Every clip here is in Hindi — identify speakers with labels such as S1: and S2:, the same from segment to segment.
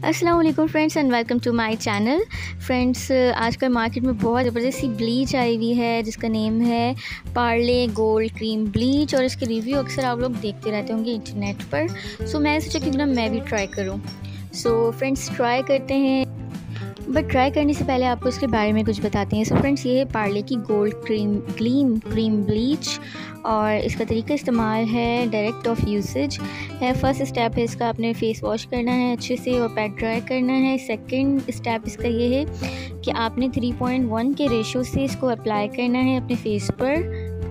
S1: अस्सलाम वालेकुम friends and welcome to my channel. Friends, आजकल मार्केट में बहुत ज़बरदस्त सी ब्लीच आई हुई है जिसका नेम है पार्ले गोल्ड क्रीम ब्लीच, और इसके रिव्यू अक्सर आप लोग देखते रहते होंगे इंटरनेट पर। सो मैंने सोचा क्यों ना मैं भी ट्राई करूं। सो फ्रेंड्स, ट्राई करते हैं, बट ट्राई करने से पहले आपको इसके बारे में कुछ बताते हैं। सो फ्रेंड्स, ये है पार्ले की गोल्ड क्रीम ब्लीच, और इसका तरीका इस्तेमाल है डायरेक्ट ऑफ यूसेज है। फर्स्ट स्टेप है इसका, आपने फेस वॉश करना है अच्छे से और पैक ड्राई करना है। सेकंड स्टेप इसका ये है कि आपने 3.1 के रेशो से इसको अप्लाई करना है अपने फेस पर।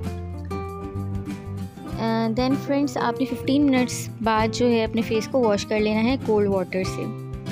S1: देन फ्रेंड्स, आपने 15 मिनट्स बाद जो है अपने फेस को वॉश कर लेना है कोल्ड वाटर से।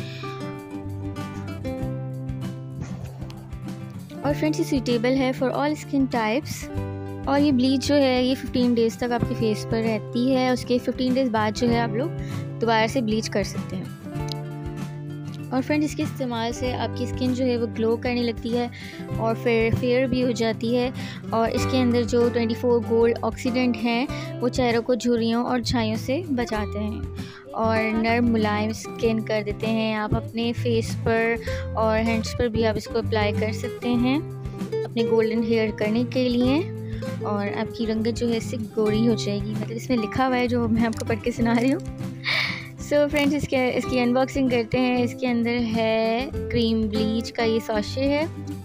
S1: और फ्रेंड्स, ये सूटेबल है फॉर ऑल स्किन टाइप्स, और ये ब्लीच जो है ये 15 डेज़ तक आपके फेस पर रहती है। उसके 15 डेज़ बाद जो है आप लोग दोबारा से ब्लीच कर सकते हैं। और फ्रेंड्स, इसके इस्तेमाल से आपकी स्किन जो है वो ग्लो करने लगती है और फिर फेयर भी हो जाती है। और इसके अंदर जो 24 गोल्ड ऑक्सीडेंट हैं वो चेहरों को झुर्रियों और छाइयों से बचाते हैं और नर्म मुलायम स्किन कर देते हैं। आप अपने फेस पर और हैंड्स पर भी आप इसको अप्लाई कर सकते हैं अपने गोल्डन हेयर करने के लिए, और आपकी रंगत जो है इससे गोरी हो जाएगी। मतलब इसमें लिखा हुआ है जो मैं आपको पढ़ के सुना रही हूँ। सो फ्रेंड्स, इसकी अनबॉक्सिंग करते हैं। इसके अंदर है क्रीम ब्लीच का ये साशे है,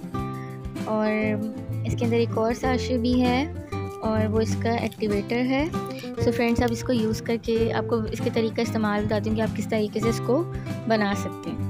S1: और इसके अंदर एक और साशे भी है, और वो इसका एक्टिवेटर है। सो फ्रेंड्स, आप इसको यूज़ करके आपको इसके तरीका इस्तेमाल बताती हूँ कि आप किस तरीके से इसको बना सकते हैं।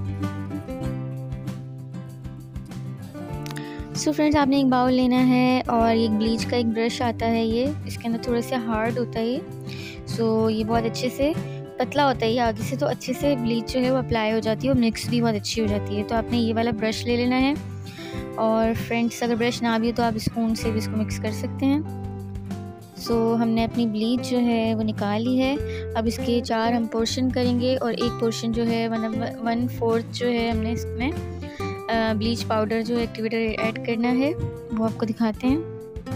S1: सो फ्रेंड्स, आपने एक बाउल लेना है और एक ब्लीच का एक ब्रश आता है, ये इसके अंदर थोड़ा सा हार्ड होता है ये। सो ये बहुत अच्छे से पतला होता है ये आगे से, तो अच्छे से ब्लीच जो है वो अप्लाई हो जाती है और मिक्स भी बहुत अच्छी हो जाती है। तो आपने ये वाला ब्रश ले लेना है, और फ्रेंड्स अगर ब्रश ना भी हो तो आप स्पून से भी इसको मिक्स कर सकते हैं। सो हमने अपनी ब्लीच जो है वो निकाल ली है। अब इसके 4 हम पोर्शन करेंगे, और एक पोर्शन जो है 1/4 जो है हमने इसमें ब्लीच पाउडर जो एक्टिवेटर ऐड करना है, वो आपको दिखाते हैं।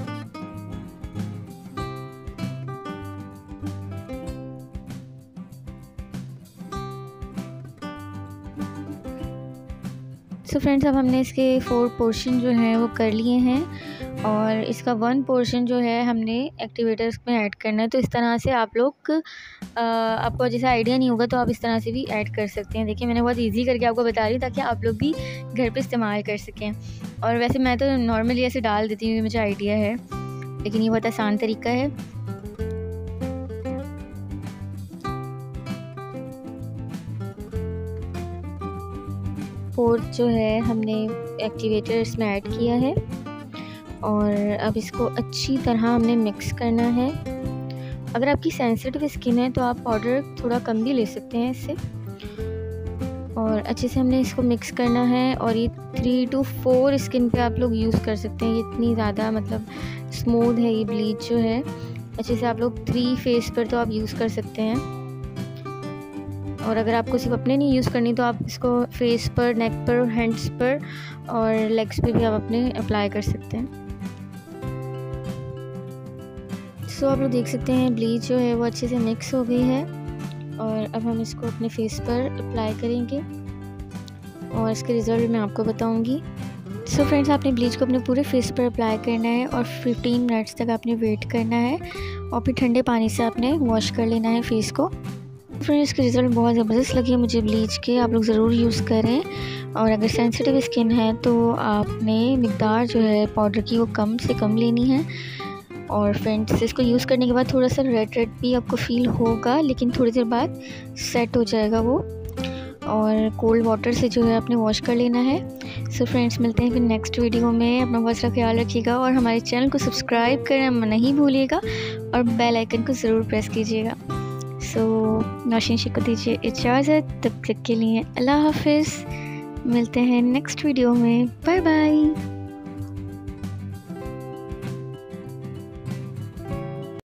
S1: सो फ्रेंड्स, अब हमने इसके 4 पोर्शन जो हैं वो कर लिए हैं, और इसका 1 पोर्शन जो है हमने एक्टिवेटर्स में ऐड करना है। तो इस तरह से आप लोग आपको जैसे आइडिया नहीं होगा तो आप इस तरह से भी ऐड कर सकते हैं। देखिए, मैंने बहुत इजी करके आपको बता रही हूँ ताकि आप लोग भी घर पे इस्तेमाल कर सकें। और वैसे मैं तो नॉर्मली ऐसे डाल देती हूँ, मुझे आइडिया है, लेकिन ये बहुत आसान तरीका है। फोर्थ जो है हमने एक्टिवेटर इसमें ऐड किया है, और अब इसको अच्छी तरह हमने मिक्स करना है। अगर आपकी सेंसिटिव स्किन है तो आप पाउडर थोड़ा कम भी ले सकते हैं इससे, और अच्छे से हमने इसको मिक्स करना है। और ये 3 to 4 स्किन पे आप लोग यूज़ कर सकते हैं। ये इतनी ज़्यादा मतलब स्मूथ है ये ब्लीच जो है, अच्छे से आप लोग 3 फेस पर तो आप यूज़ कर सकते हैं। और अगर आपको सिर्फ अपने नहीं यूज़ करनी तो आप इसको फेस पर, नेक पर, हैंड्स पर और लेग्स पे भी आप अपने अप्लाई कर सकते हैं। सो आप लोग देख सकते हैं ब्लीच जो है वो अच्छे से मिक्स हो गई है, और अब हम इसको अपने फेस पर अप्लाई करेंगे और इसके रिज़ल्ट मैं आपको बताऊंगी। सो फ्रेंड्स, आपने ब्लीच को अपने पूरे फेस पर अप्लाई करना है और 15 मिनट्स तक आपने वेट करना है, और फिर ठंडे पानी से आपने वॉश कर लेना है फेस को। फ्रेंड्स, इसके रिज़ल्ट बहुत ज़बरदस्त लगे मुझे ब्लीच के, आप लोग ज़रूर यूज़ करें। और अगर सेंसिटिव स्किन है तो आपने मिकदार जो है पाउडर की वो कम से कम लेनी है। और फ्रेंड्स, इसको यूज़ करने के बाद थोड़ा सा रेड भी आपको फ़ील होगा, लेकिन थोड़ी देर बाद सेट हो जाएगा वो, और कोल्ड वाटर से जो है आपने वॉश कर लेना है। सो फ्रेंड्स, मिलते हैं फिर नेक्स्ट वीडियो में। अपना बहुत सारा ख्याल रखिएगा, और हमारे चैनल को सब्सक्राइब करना नहीं भूलिएगा, और बेल आइकन को ज़रूर प्रेस कीजिएगा। सो नौशीन को दीजिए इजाज़त, तब तक के लिए अल्लाह हाफिज़। मिलते हैं नेक्स्ट वीडियो में। Bye bye.